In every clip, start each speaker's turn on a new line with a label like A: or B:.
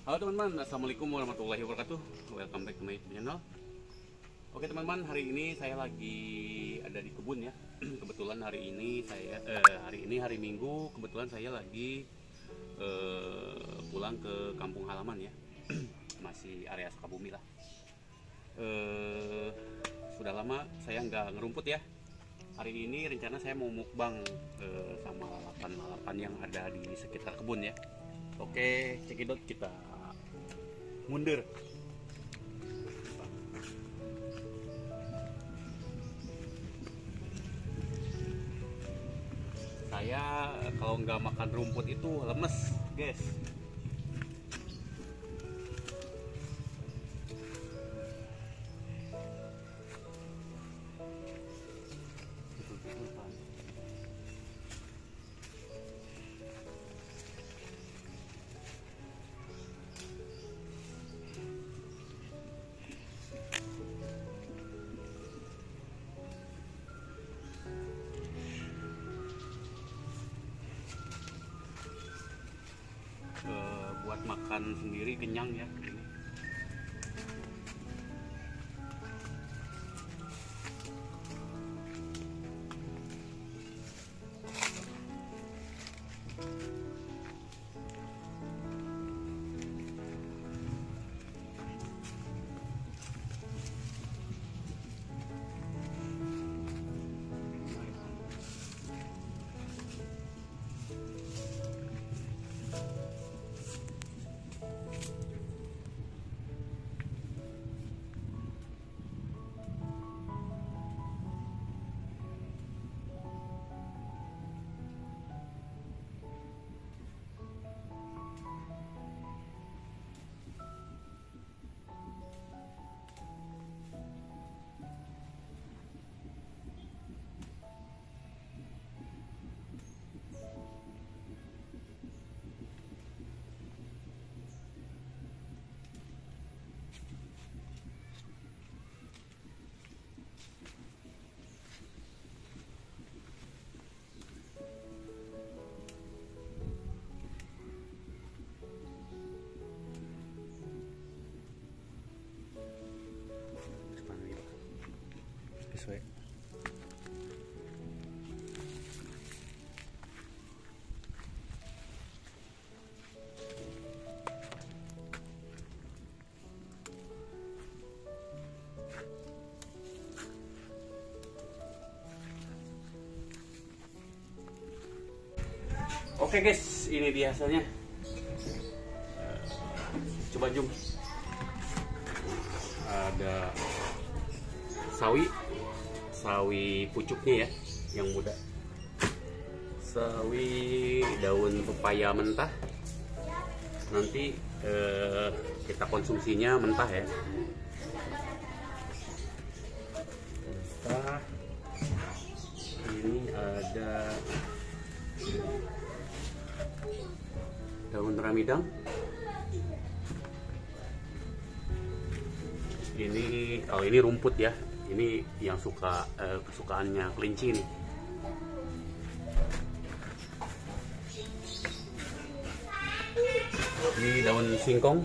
A: Halo teman-teman, assalamualaikum warahmatullahi wabarakatuh. Welcome back to my channel. Oke teman-teman, hari ini saya lagi ada di kebun ya. Kebetulan hari ini hari Minggu. Kebetulan saya lagi pulang ke kampung halaman ya. Masih area Sukabumi lah. Sudah lama saya nggak ngerumput ya. Hari ini rencana saya mau mukbang sama lalapan-lalapan yang ada di sekitar kebun ya. Oke, cekidot, kita mundur. Saya kalau nggak makan rumput itu lemes, guys. Buat makan sendiri kenyang ya ini. Sesuai. Oke guys, ini dia hasilnya. Coba zoom. Ada sawi pucuknya ya, yang muda. Sawi daun pepaya mentah. Nanti kita konsumsinya mentah ya. Mentah. Ini ada daun ramidang. Ini kalau ini rumput ya. Ini yang suka kesukaannya kelinci nih. Ini daun singkong.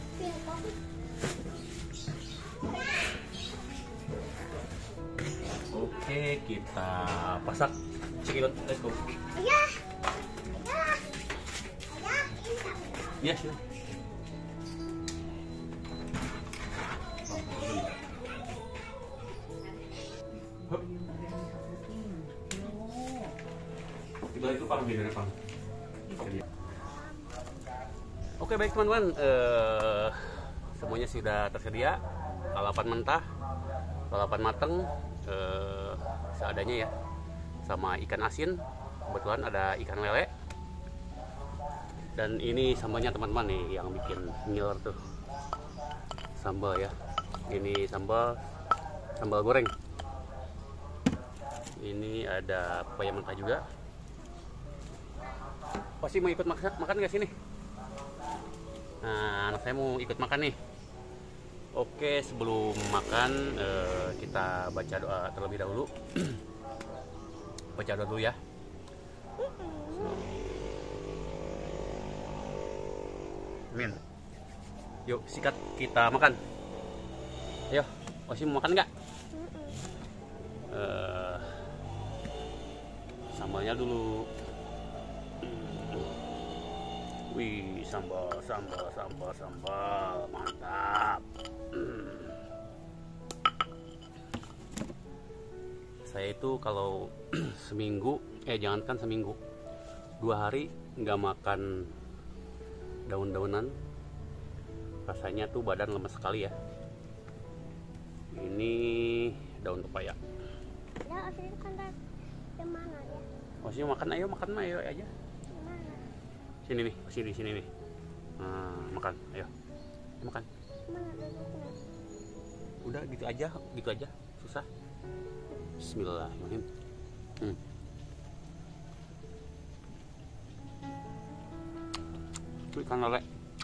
A: Oke, kita pasak. Cekidot, let's go. Ya, sini. Itu Pak, dari Pak. Oke baik teman-teman, semuanya sudah tersedia. Lalapan mentah, lalapan mateng, seadanya ya, sama ikan asin. Kebetulan ada ikan lele. Dan ini sambalnya teman-teman nih, yang bikin ngiler tuh. Sambal ya. Ini sambal goreng. Ini ada pepaya mentah juga. Pasti mau ikut makan gak sini? Nah, anak saya mau ikut makan nih. Oke, sebelum makan kita baca doa terlebih dahulu. Baca doa dulu ya. Amin. Yuk, sikat kita makan. Ayo, Osim mau makan nggak? Sambalnya dulu. Wih, sambal, mantap. Saya itu kalau seminggu, jangankan seminggu, 2 hari nggak makan daun-daunan, rasanya tuh badan lemes sekali ya. Ini daun pepaya.
B: Ya, itu kan yang mana ya?
A: Oh, sih makan, ayo aja.
B: Mana?
A: Sini nih, sini nih. Nah, makan, ayo. Makan.
B: Mana duduknya?
A: Udah gitu aja, susah. Bismillahirrahmanirrahim. Itu ikan lele.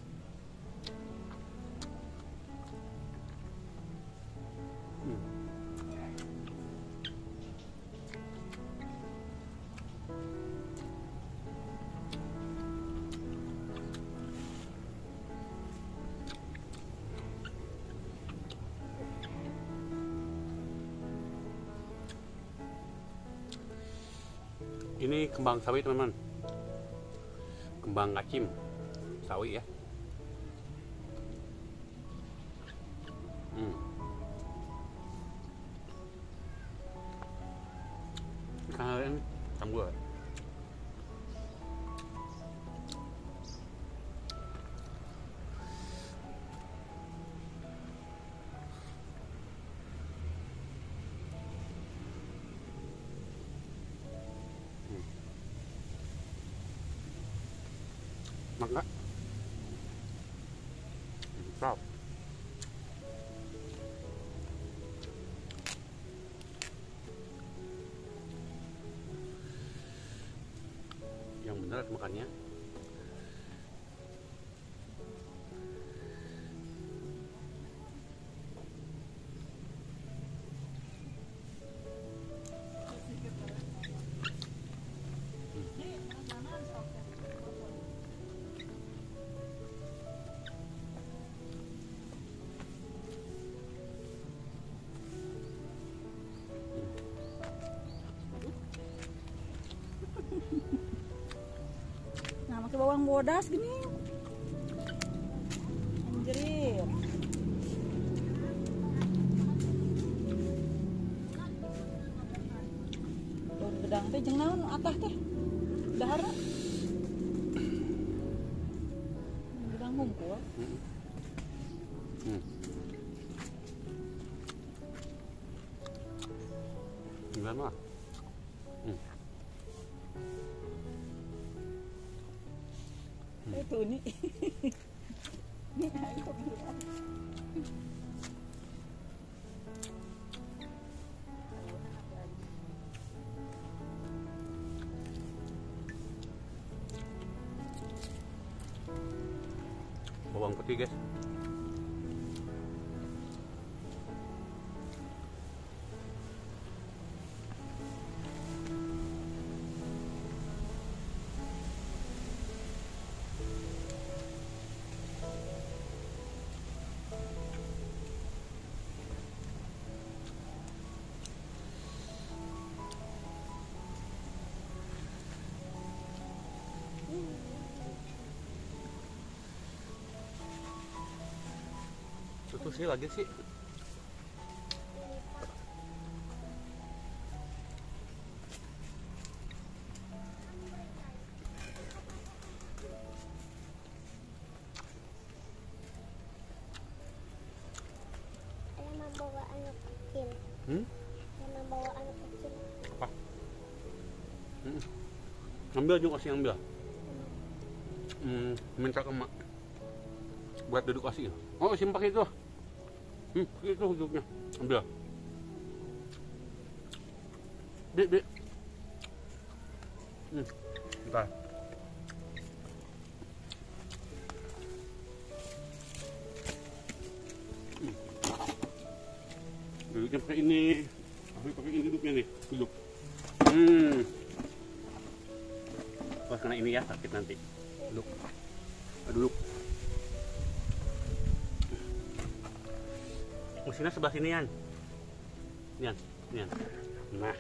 A: Ini kembang sawi teman-teman, kembang kacim sawi ya. Ikan lele ini campur. Mangga. Mantap. Yang benar makannya.
C: Nah, pakai bawang bodas gini. Anjir. Daun gedang teh jeung naon atah teh? Dahara. Gedang hungkul.
A: Gimana?
C: Itu nih. Nih ayo bilang.
A: Bawang putih guys. Itu sih lagi sih.
B: Ada membawa anak kecil. Ada membawa anak kecil.
A: Apa? Ambil juga sih ambil. Minta ke emak buat duduk kasih. Oh, simpak itu. Itu hidupnya. Ambil. Dek. Bentar. Duduknya pakai ini. Pakai ini duduknya nih. Duduk. Wah, kena ini ya, sakit nanti. Duduk. Duduk. Mesinnya sebelah sini, Yan. Yan, Yan. Nah.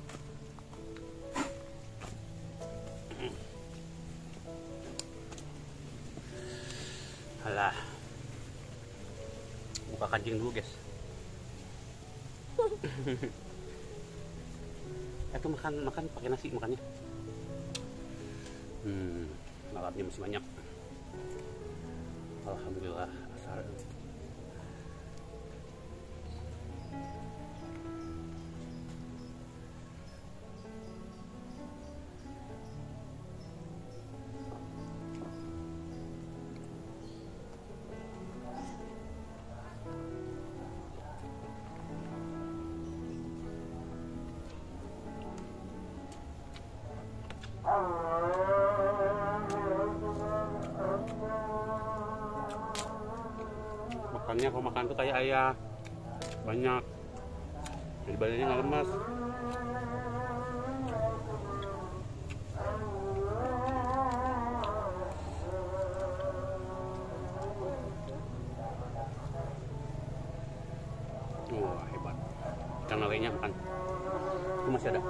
A: Alah. Buka kancing dulu, guys. Itu makan pakai nasi makannya. Lalapnya masih banyak. Alhamdulillah. Asal. Makannya kalau makan tuh kayak ayah, banyak, jadi badannya nggak lemas. Wah, hebat. Yang lainnya makan itu masih ada.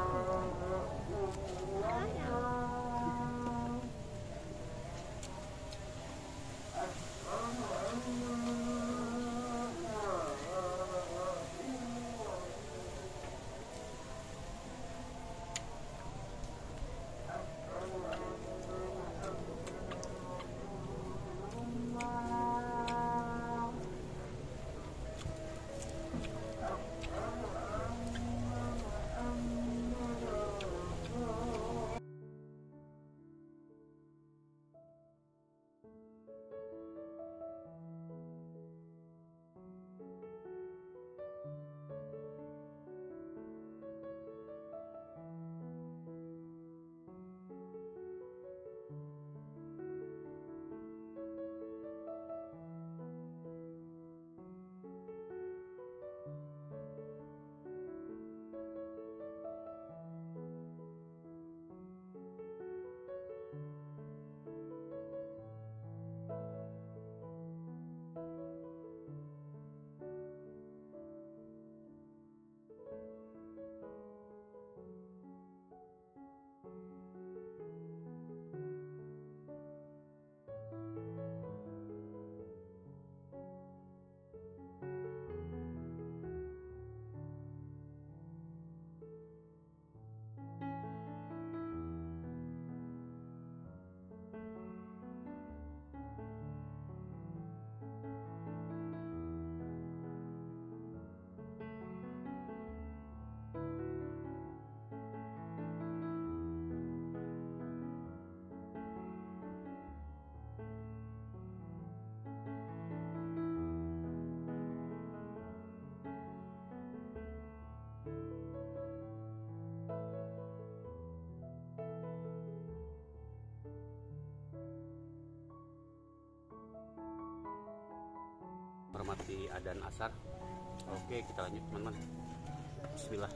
A: Hormati adzan asar. Oke, kita lanjut teman-teman. Bismillah.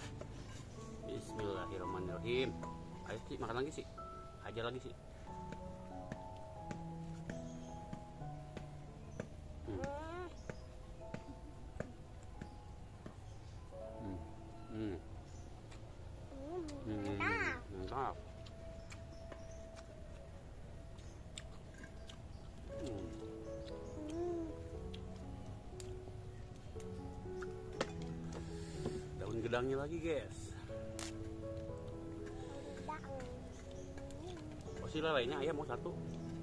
A: Bismillahirrahmanirrahim. Ayo sih, makan lagi sih. Hajar lagi sih. Mantap. Daun gedangnya lagi, guys. Oh, si lelainya ayah mau satu.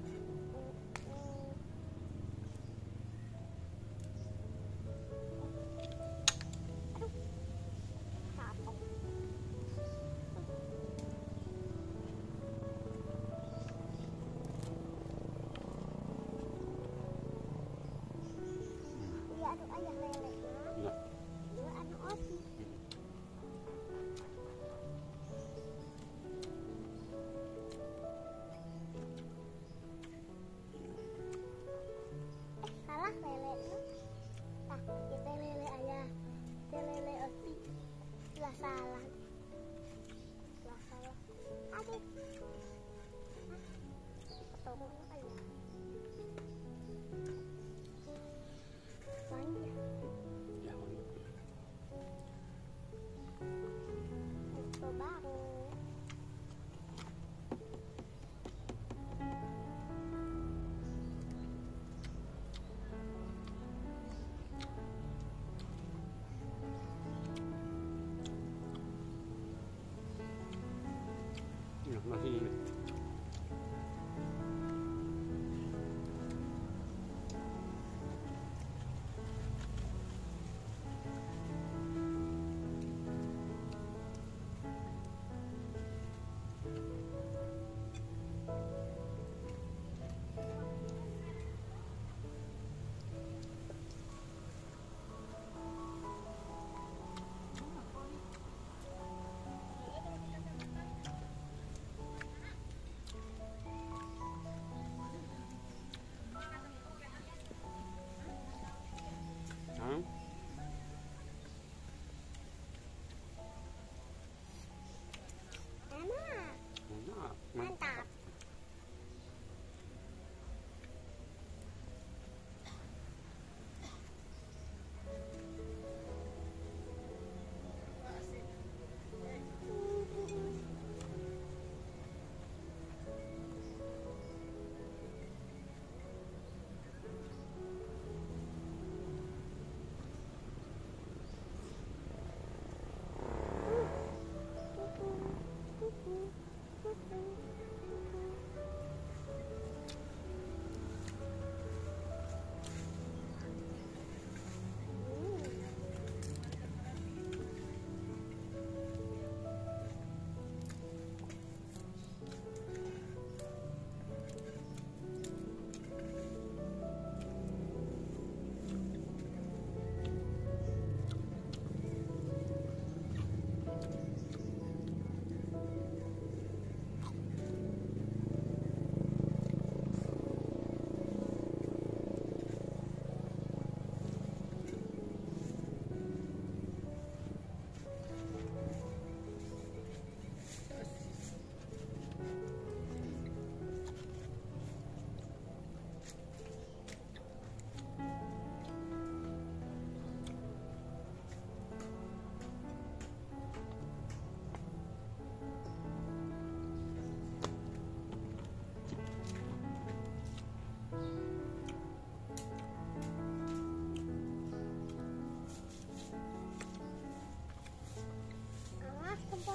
B: Aduh, ayah lele.
A: Enggak.
B: Dua anu osi. Salah lele lu. Tah, kita lele ayah. Kita lele osi. Lah salah. Lah salah. Aduh. Potong ayah. Banyak.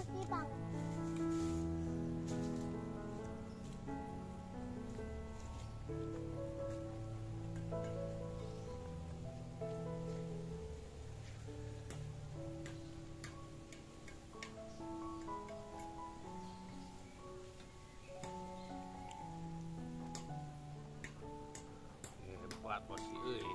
B: Osi bang.
A: Hebat Osi euy.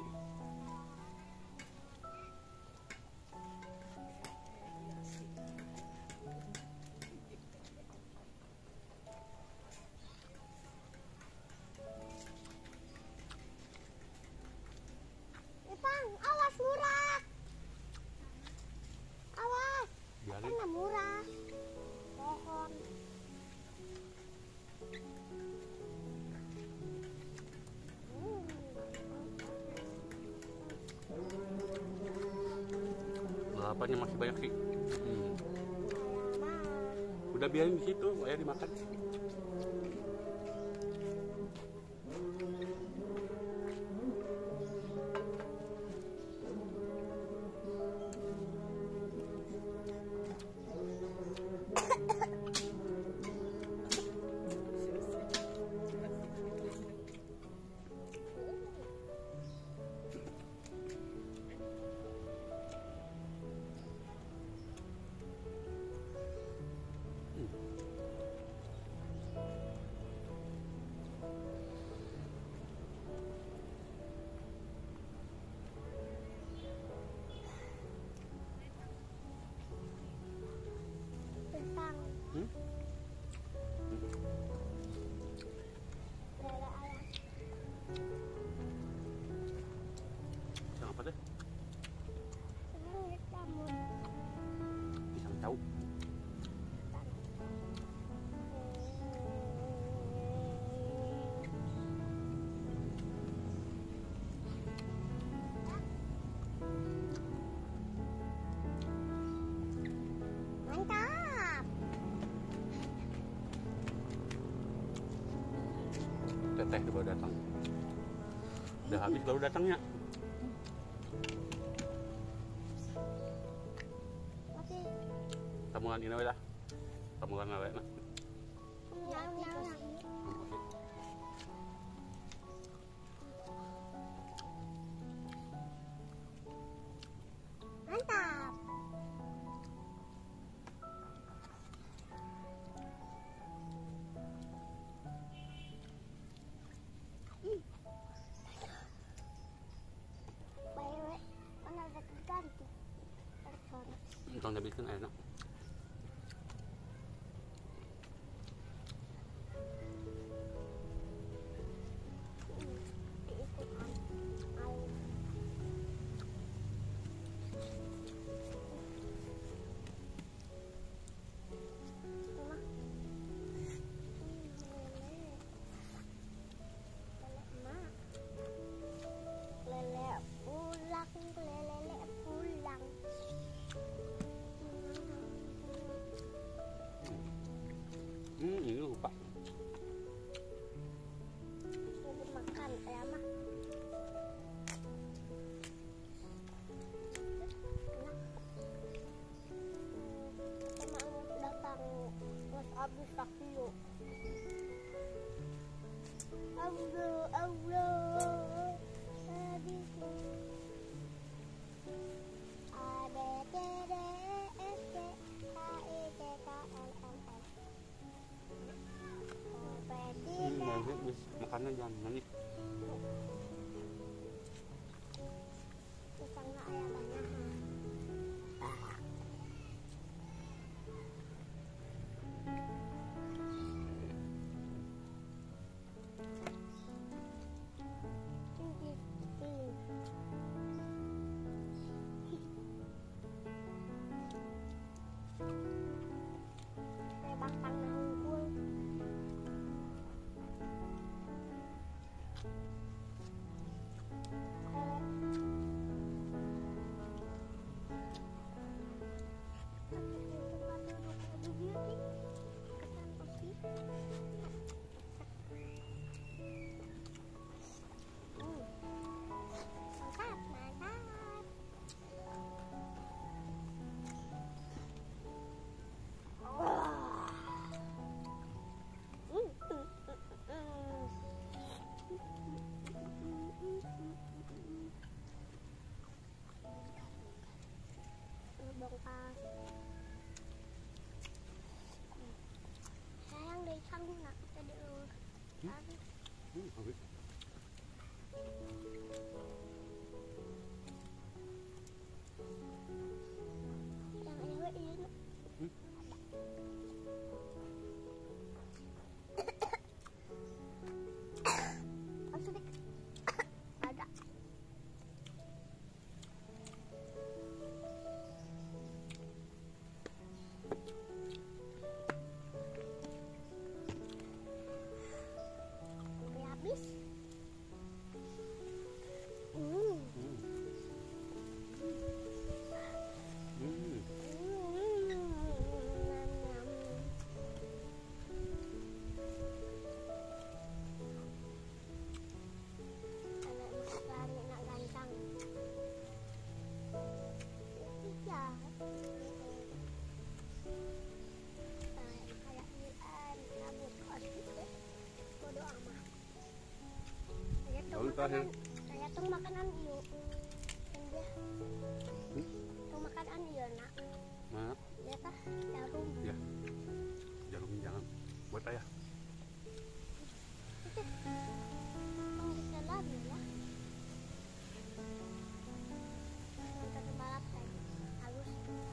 B: Bang, awas murah. Awas.
A: Biarin.
B: Kan murah. Pohon.
A: Lalapannya masih banyak sih.
B: Mah.
A: Udah biarin di situ, ayah dimakan.
B: Pisang.
A: Hmm?
B: Lele ayam.
A: Pisang apa deh?
B: Ini kamu.
A: Pisang tahu.
B: Mantap.
A: Teteh baru datang. Udah habis baru datangnya.
B: Masih
A: Tamuan ini lah. Tamuan awe nah.
B: yang. Mantap. Baik, mana ada ganti.
A: Kalau udah bikin enak.
B: Lele pulang.
A: Ini lupa.
B: Lagi makan ayam mah. Enak. Emang datang mas habis kaki yuk. Allah habis. A B C D E F G H I J K L M N O P Q R
A: Nanti makannya jangan manis.
B: Pisangnya ayam banyak. Kayak batang nangkul.
A: terakhir.
B: Saya tuh makanan iyo. Dan dia tuh makanan iyo nak.
A: Mana?
B: Dia tah jarum.
A: Ya. Jarum jangan. Buat ayah.
B: Itu. Oh, bisa lagi ya. Motor balap tadi. Halus.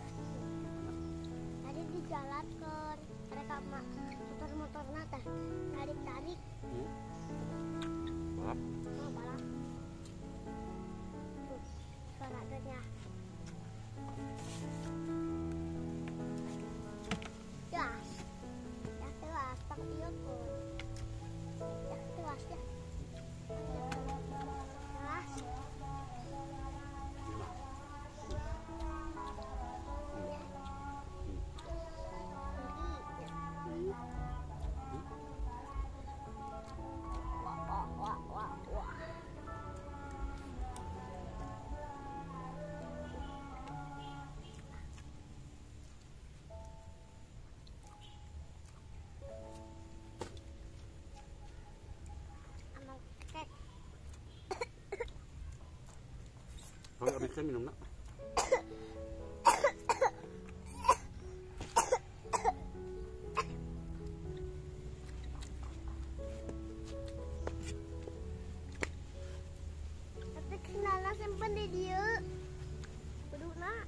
B: Tadi di jalan ke mereka motor nata. Tarik-tarik.
A: Balap.
B: Oh, balap. Tuh, suara adanya. Jelas. Ya jelas, tak iya pun. Ya jelas ya. Jelas. Wah, wah, wah. Amal kek.
A: Oh, nggak bisa minum nak.
B: Tapi kenala simpen di dia. Beduk nak.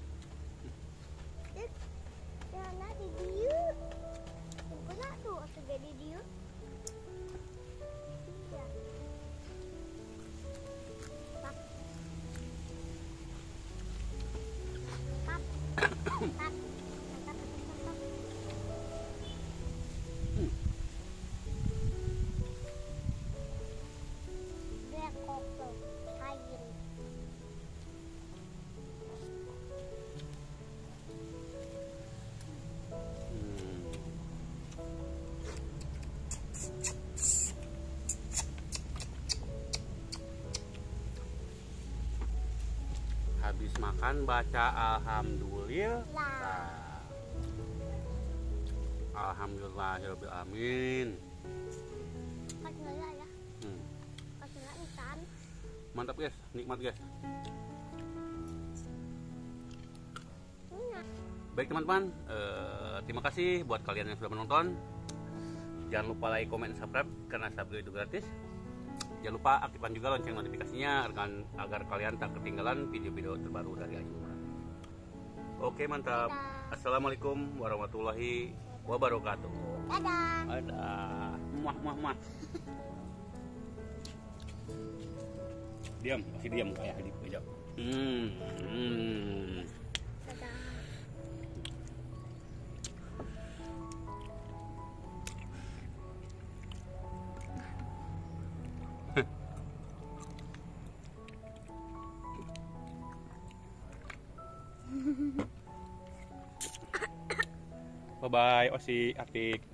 B: Kenala di dia. Simpen nak tu atau jadi dia. Iya. Pap. Pap. Pap. Pap. Pap. Dia kopel. Kain.
A: Habis makan baca alhamdulillah. Alhamdulillahirabbil alamin.
B: Kasih ya. Kasih ikan.
A: Mantap guys, nikmat guys. Baik teman-teman, terima kasih buat kalian yang sudah menonton. Jangan lupa like, comment, subscribe karena subscribe itu gratis. Jangan lupa aktifkan juga lonceng notifikasinya agar kalian tak ketinggalan video-video terbaru dari Ayu. Oke mantap. Assalamualaikum warahmatullahi wabarakatuh.
B: Dadah.
A: Dadah. Muah. Diam, masih diam kayak di pojok.
B: Dadah.
A: Bye bye, Osi, Atik.